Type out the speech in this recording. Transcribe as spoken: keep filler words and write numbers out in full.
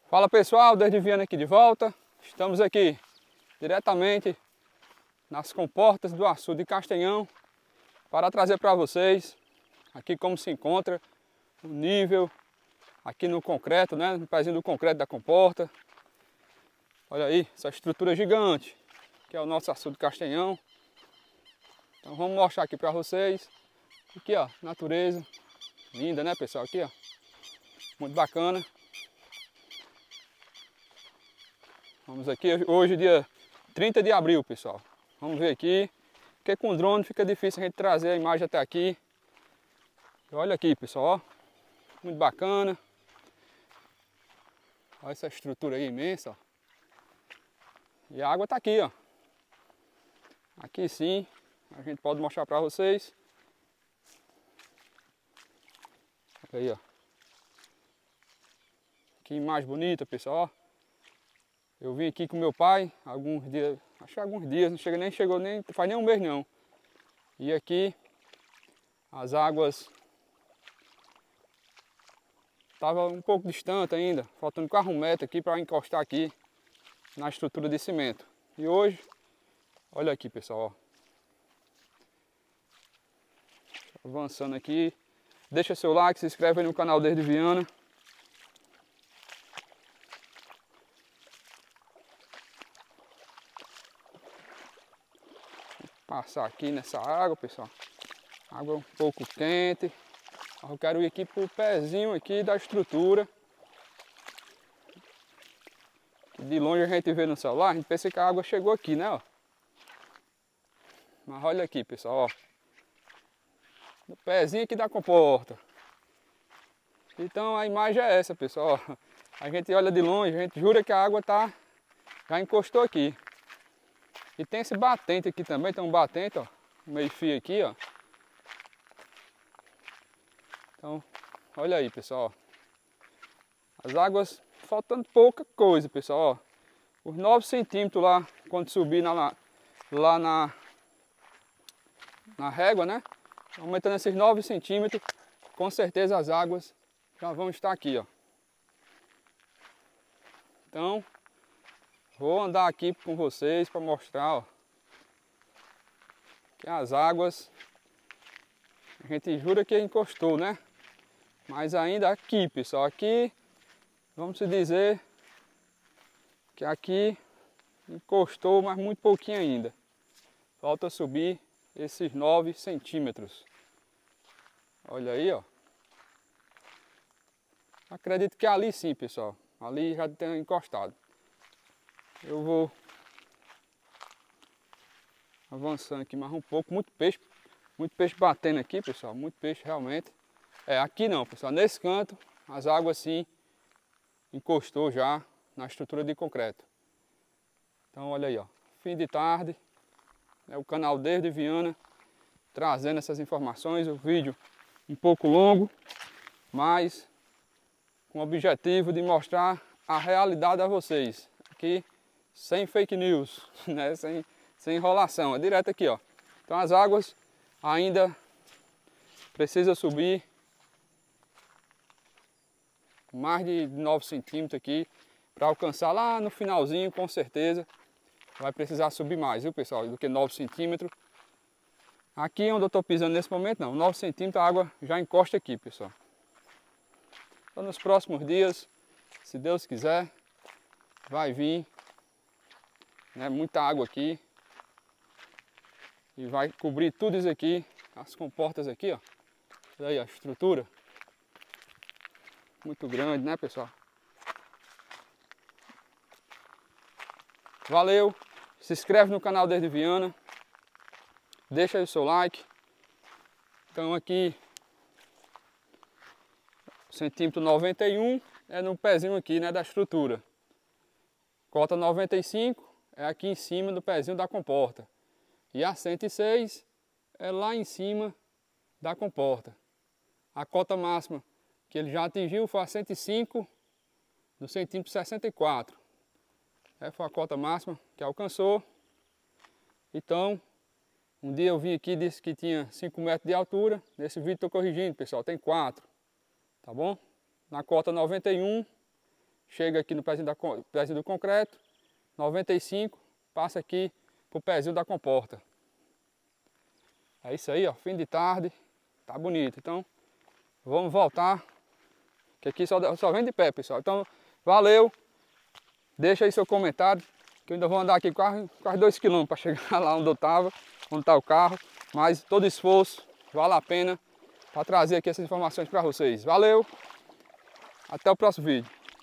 Fala pessoal, Desde Viana aqui de volta. Estamos aqui diretamente nas comportas do açude de Castanhão para trazer para vocês aqui como se encontra o nível aqui no concreto, né? No pezinho do concreto da comporta. Olha aí, essa estrutura gigante que é o nosso açude de Castanhão. Então vamos mostrar aqui para vocês. Aqui ó, natureza linda, né pessoal? Aqui ó, muito bacana. Vamos aqui, hoje dia trinta de abril, pessoal. Vamos ver aqui, porque com o drone fica difícil a gente trazer a imagem até aqui. Olha aqui, pessoal, ó. Muito bacana. Olha essa estrutura aí imensa, ó. E a água tá aqui, ó. Aqui sim, a gente pode mostrar para vocês. Olha aí, ó. Que imagem bonita, pessoal, ó. Eu vim aqui com meu pai alguns dias, acho que alguns dias, não chega nem chegou nem faz nem um mês não. E aqui as águas estavam um pouco distante ainda, faltando quase um metro aqui para encostar aqui na estrutura de cimento. E hoje, olha aqui pessoal, ó. Avançando aqui, deixa seu like, se inscreve aí no canal Desde Viana. Passar aqui nessa água, pessoal. Água um pouco quente. Eu quero ir aqui pro pezinho aqui da estrutura. De longe a gente vê no celular, a gente pensa que a água chegou aqui, né, ó. Mas olha aqui, pessoal, ó. No pezinho aqui da comporta. Então a imagem é essa, pessoal, ó. A gente olha de longe, a gente jura que a água tá já encostou aqui. E tem esse batente aqui também, tem um batente, ó, meio fio aqui, ó. Então, olha aí, pessoal, ó. As águas faltando pouca coisa, pessoal, ó. Os nove centímetros lá, quando subir na, lá na, na régua, né? Aumentando esses nove centímetros, com certeza as águas já vão estar aqui, ó. Então, vou andar aqui com vocês para mostrar, ó, que as águas, a gente jura que encostou, né? Mas ainda aqui, pessoal, aqui, vamos dizer que aqui encostou, mas muito pouquinho ainda. Falta subir esses nove centímetros. Olha aí, ó. Acredito que ali sim, pessoal. Ali já tem encostado. Eu vou avançando aqui mais um pouco, muito peixe, muito peixe batendo aqui, pessoal, muito peixe realmente. É, aqui não, pessoal, nesse canto, as águas sim encostou já na estrutura de concreto. Então olha aí, ó, fim de tarde, é o canal Desde Viana, trazendo essas informações, o vídeo um pouco longo, mas com o objetivo de mostrar a realidade a vocês, aqui sem fake news, né? sem, sem enrolação, é direto aqui, ó. Então as águas ainda precisam subir mais de nove centímetros aqui para alcançar lá no finalzinho, com certeza vai precisar subir mais, viu pessoal, do que nove centímetros. Aqui onde eu estou pisando nesse momento não, nove centímetros a água já encosta aqui, pessoal. Então nos próximos dias, se Deus quiser, vai vir, né, muita água aqui e vai cobrir tudo isso aqui, as comportas aqui, ó. Olha aí a estrutura, muito grande, né, pessoal? Valeu, se inscreve no canal Desde Viana, deixa aí o seu like. Então aqui, centímetro noventa e um é no pezinho aqui, né, da estrutura. Cota noventa e cinco é aqui em cima do pezinho da comporta. E a cento e seis é lá em cima da comporta. A cota máxima que ele já atingiu foi a cento e cinco do centímetro sessenta e quatro. É, foi a cota máxima que alcançou. Então, um dia eu vim aqui e disse que tinha cinco metros de altura. Nesse vídeo estou corrigindo, pessoal, tem quatro. Tá bom? Na cota noventa e um chega aqui no pezinho, da, pezinho do concreto, noventa e cinco, passa aqui pro pezinho da comporta. É isso aí, ó, fim de tarde, tá bonito. Então, vamos voltar, que aqui só, só vem de pé, pessoal. Então, valeu, deixa aí seu comentário, que eu ainda vou andar aqui quase, quase dois quilômetros para chegar lá onde eu tava, onde tá o carro. Mas todo esforço vale a pena para trazer aqui essas informações para vocês. Valeu, até o próximo vídeo.